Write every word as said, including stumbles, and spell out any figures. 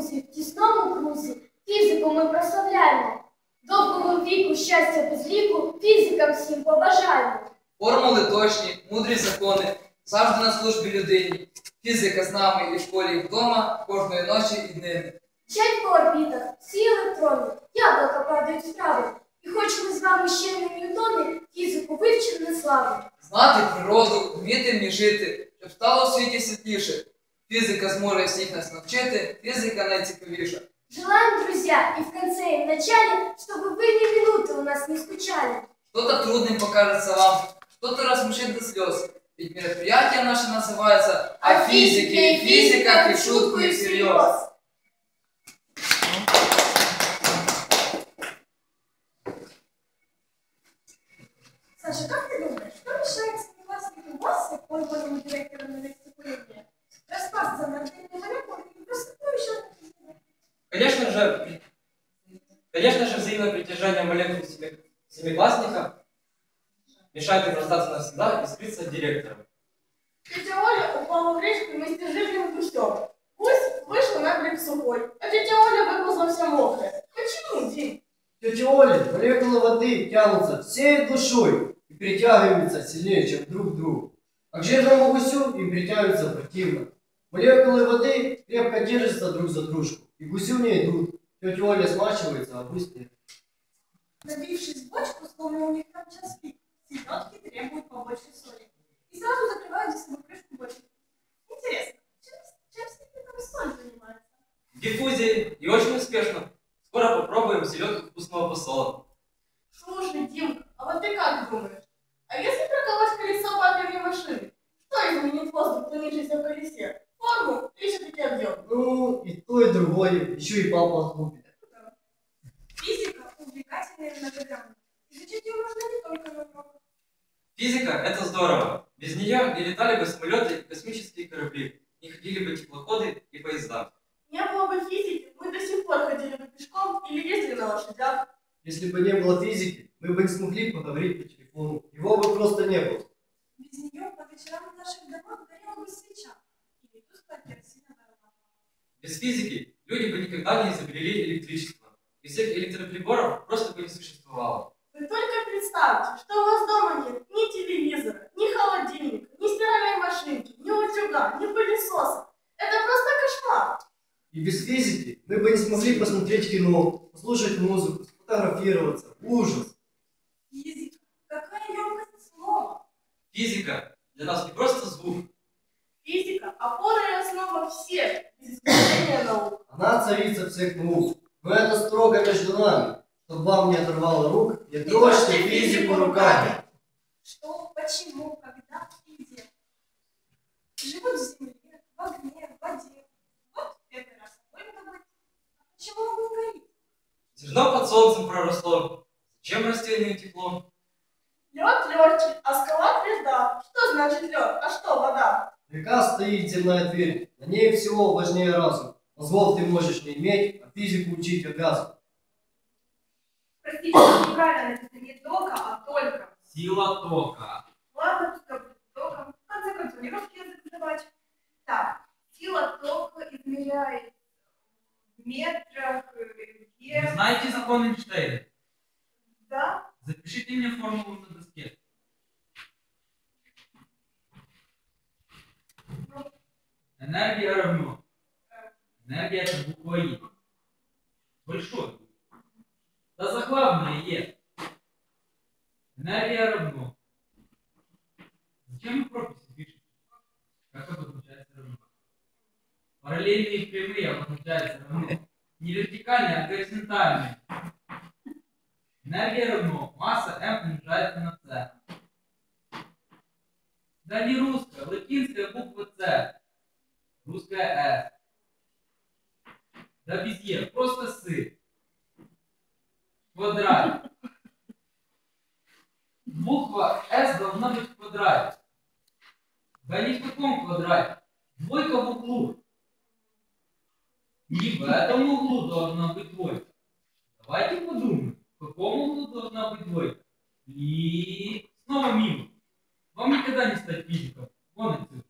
друзі, в тісному крузі фізику ми прославляємо. Довгого віку, щастя без ліку, фізикам всім побажаємо. Формули точні, мудрі закони, завжди на службі людині. Фізика з нами і в школі, і вдома, кожної ночі і днини. Вчать по орбітах, всі електрони, яблука падають вправо. І хоч ми з вами ще не ньютони, фізику вивчимо на славу. Знати природу, вміти в ній жити, щоб стало в світі світліше. Фізика зможе всіх нас навчити, фізика найцікавіша. Желаем, друзья, и в конце, и в начале, чтобы вы ни минуты у нас не скучали. Что-то трудным покажется вам, что-то размушит до слез. Ведь мероприятие наше называется «О физике и физиках и в шутку и всерьез». Саша, как ты думаешь, что мешает семикласснику ВОЗ, пользованному директором на выступление, распасться на отдельные молекулы и просто ну, еще на Конечно же, конечно же, взаимное притяжение молекул семи, семиклассников мешает им расстаться навсегда и скрыться от директора. Тетя Оля упала в речку вместе с жирным гусем. Гусь вышел на берег сухой, а тетя Оля выползла вся мокрая. Почему, Дим? Тетя Оля, молекулы воды тянутся всей душой и притягиваются сильнее, чем друг к другу. А к жирному гусю им притягиваются противно. Молекулы воды крепко держатся друг за дружку, и гусю не идут. Тетя Оля смачивается, а гусь нет. Набившись в бочку, словно у них там час пик, селедки требуют побольше соли. И сразу закрывают за собой крышку бочки. Интересно, чем, чем с ними там соль занимается? Диффузией и очень успешно. Скоро попробуем селедку вкусного посола. Слушай, Димка, а вот ты как думаешь? А если проколоть колесо папиной машины, что изменит воздух, тонувшийся в колесе? Форму или все-таки объем? Ну, и то, и другое, еще и папа купит. Физика увлекательная и многогранная. Изучить ее можно не только на уроках. Физика – это здорово. Без нее не летали бы самолеты и космические корабли, не ходили бы теплоходы и поезда. Не было бы физики, мы до сих пор ходили бы пешком или ездили на лошадях. Если бы не было физики, мы бы не смогли поговорить по телефону. Его бы просто не было. Без нее по вечерам в наших домах горела бы свеча. Или тусклая керосиновая лампа. Без физики люди бы никогда не изобрели электричество. И всех электроприборов просто бы не существовало. Вы только представьте, что у вас дома нет ни телевизора, ни холодильника, ни стиральной машинки, ни утюга, ни пылесоса. Это просто кошмар. И без физики мы бы не смогли посмотреть кино, послушать музыку, сфотографироваться. Ужас! Физика. Какая емкость слова. Физика для нас не просто звук. Физика – опора и основа всех, без исключения наук. Она царица всех наук. Но это строго между нами, чтобы вам не оторвало рук, не трожьте физику руками. Что, почему, когда и где. Живут в земле, в огне, в воде. Вот первый раз огонь добыть. А почему огонь горит? Зерно под солнцем проросло. Зачем растению тепло? Лед легче, а скала тверда. Что значит лед, а что вода? Река стоит земная дверь, на ней всего важнее разум. Мозгов ты можешь не иметь, а физику учить обязан. Простите, неправильно написано не тока, а только. Сила тока. Ладно, пускай будет током. В конце концов, не русский язык задавать. Так, сила тока измеряет в метрах, Вы знаете закон Эйнштейна? Да? Запишите мне формулу на доске. Энергия равно. Энергия это буква И. Большой. Да заглавное Е. Энергия равно. Зачем вы прописи пишете? Как обозначается равно? Параллельные прямые обозначаются равно. Не вертикальные, а горизонтальные. Энергия равно. Масса М умножается на С. Да не русская, латинская буква С. Русская С. Да без Е, просто С. Квадрат. Буква С должна быть в квадрате. Да не в каком квадрате. Двойка в углу. Не в этом углу должна быть двойка. Давайте подумаем, в каком углу должна быть двойка. И снова минус. Вам никогда не стать физиком. Вон отсюда.